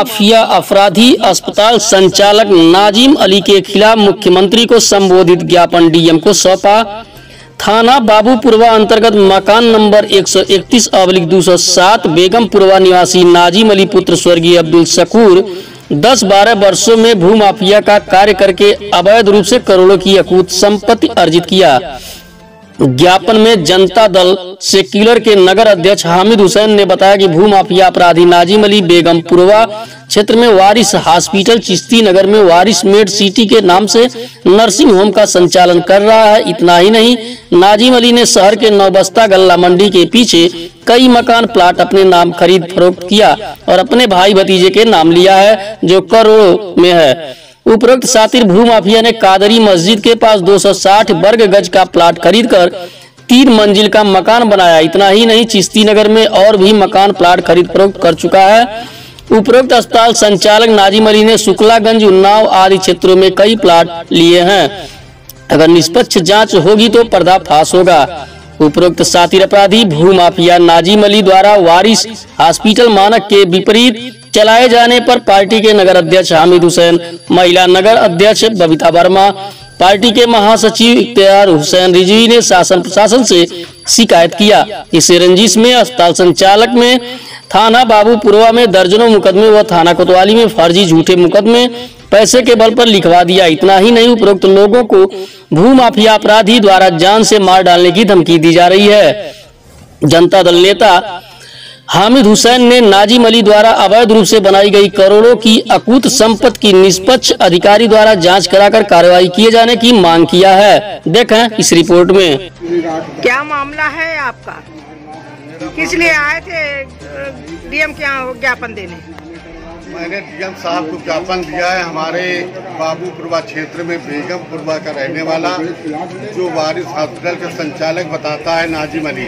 भूमाफिया अपराधी अस्पताल संचालक नाजिम अली के खिलाफ मुख्यमंत्री को संबोधित ज्ञापन डीएम को सौंपा। थाना बाबूपुरवा अंतर्गत मकान नंबर 131/207 बेगमपुरवा निवासी नाजिम अली पुत्र स्वर्गीय अब्दुल शकूर 10-12 वर्षों में भूमाफिया का कार्य करके अवैध रूप से करोड़ों की अकूत संपत्ति अर्जित किया। ज्ञापन में जनता दल सेक्युलर के नगर अध्यक्ष हामिद हुसैन ने बताया कि भूमाफिया अपराधी नाजिम अली बेगमपुरवा क्षेत्र में वारिस हॉस्पिटल चिश्ती नगर में वारिस मेड सिटी के नाम से नर्सिंग होम का संचालन कर रहा है। इतना ही नहीं, नाजिम अली ने शहर के नौबस्ता गल्ला मंडी के पीछे कई मकान प्लाट अपने नाम खरीद फरोख्त किया और अपने भाई भतीजे के नाम लिया है जो करोड़ों में है। उपरोक्त शातिर भूमाफिया ने कादरी मस्जिद के पास 260 वर्ग गज का प्लाट खरीदकर 3 मंजिल का मकान बनाया। इतना ही नहीं, चिश्ती नगर में और भी मकान प्लाट खरीद फरोख्त कर चुका है। उपरोक्त अस्पताल संचालक नाजिम अली ने शुक्लागंज, उन्नाव आदि क्षेत्रों में कई प्लाट लिए हैं। अगर निष्पक्ष जांच होगी तो पर्दाफाश होगा। उपरोक्त शातिर अपराधी भूमाफिया नाजिम अली द्वारा वारिस हॉस्पिटल मानक के विपरीत चलाए जाने पर पार्टी के नगर अध्यक्ष हामिद हुसैन, महिला नगर अध्यक्ष बबीता वर्मा, पार्टी के महासचिव इख्तियार हुसैन रिजवी ने शासन प्रशासन से शिकायत किया। इसे रंजिश में अस्पताल संचालक में थाना बाबूपुरवा में दर्जनों मुकदमे व थाना कोतवाली में फर्जी झूठे मुकदमे पैसे के बल पर लिखवा दिया। इतना ही नहीं, उपरोक्त लोगों को भूमाफिया अपराधी द्वारा जान से मार डालने की धमकी दी जा रही है। जनता दल नेता हामिद हुसैन ने नाजिम अली द्वारा अवैध रूप से बनाई गई करोड़ों की अकूत संपत्ति की निष्पक्ष अधिकारी द्वारा जांच कराकर कार्रवाई किए जाने की मांग किया है। देखें इस रिपोर्ट में। क्या मामला है आपका? किस लिए आए थे डीएम के यहाँ ज्ञापन देने? मैंने डीएम साहब को ज्ञापन दिया है। हमारे बाबूपुरवा क्षेत्र में बेगमपुरवा का रहने वाला जो वारिस हॉस्पिटल के संचालक बताता है नाजिम अली,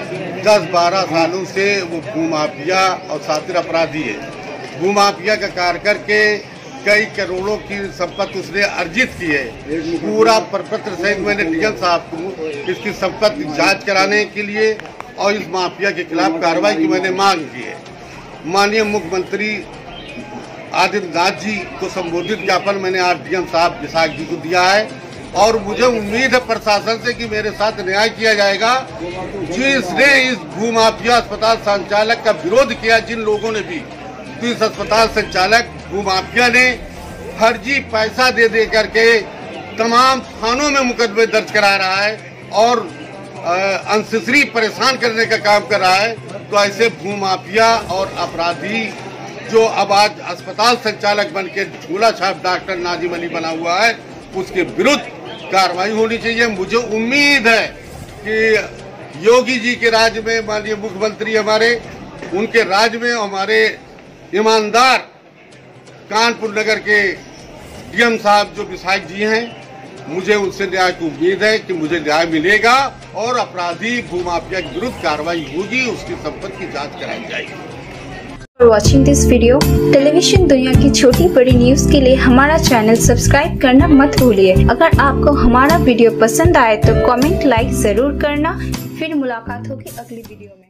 10-12 सालों से वो भूमाफिया और शातिर अपराधी है। भूमाफिया का कार्य करके कई करोड़ों की संपत्ति उसने अर्जित की है। पूरा प्रपत्र सहित मैंने डीएम साहब को इसकी संपत्ति जांच कराने के लिए और इस माफिया के खिलाफ कार्रवाई की मैंने मांग की है। माननीय मुख्यमंत्री आदित्यनाथ जी को संबोधित ज्ञापन मैंने आज डीएम साहब विशाख जी को दिया है और मुझे उम्मीद है प्रशासन से कि मेरे साथ न्याय किया जाएगा। जिसने इस भूमाफिया अस्पताल संचालक का विरोध किया, जिन लोगों ने भी, तो इस अस्पताल संचालक भूमाफिया ने फर्जी पैसा दे करके तमाम थानों में मुकदमे दर्ज करा रहा है और अनसिसरी परेशान करने का काम कर रहा है। तो ऐसे भूमाफिया और अपराधी जो अब आज अस्पताल संचालक बन के झूला छाप डॉक्टर नाजिम अली बना हुआ है, उसके विरुद्ध कार्रवाई होनी चाहिए। मुझे उम्मीद है कि योगी जी के राज्य में, माननीय मुख्यमंत्री हमारे, उनके राज्य में हमारे ईमानदार कानपुर नगर के डीएम साहब जो विशाख जी हैं, मुझे उनसे न्याय की उम्मीद है कि मुझे न्याय मिलेगा और अपराधी भूमाफिया के विरुद्ध कार्रवाई होगी, उसकी संपत्ति की जांच कराई जाएगी। Watching this video. टेलीविजन दुनिया की छोटी बड़ी न्यूज के लिए हमारा चैनल सब्सक्राइब करना मत भूलिए। अगर आपको हमारा वीडियो पसंद आए तो कमेंट लाइक जरूर करना। फिर मुलाकात होगी अगली वीडियो में।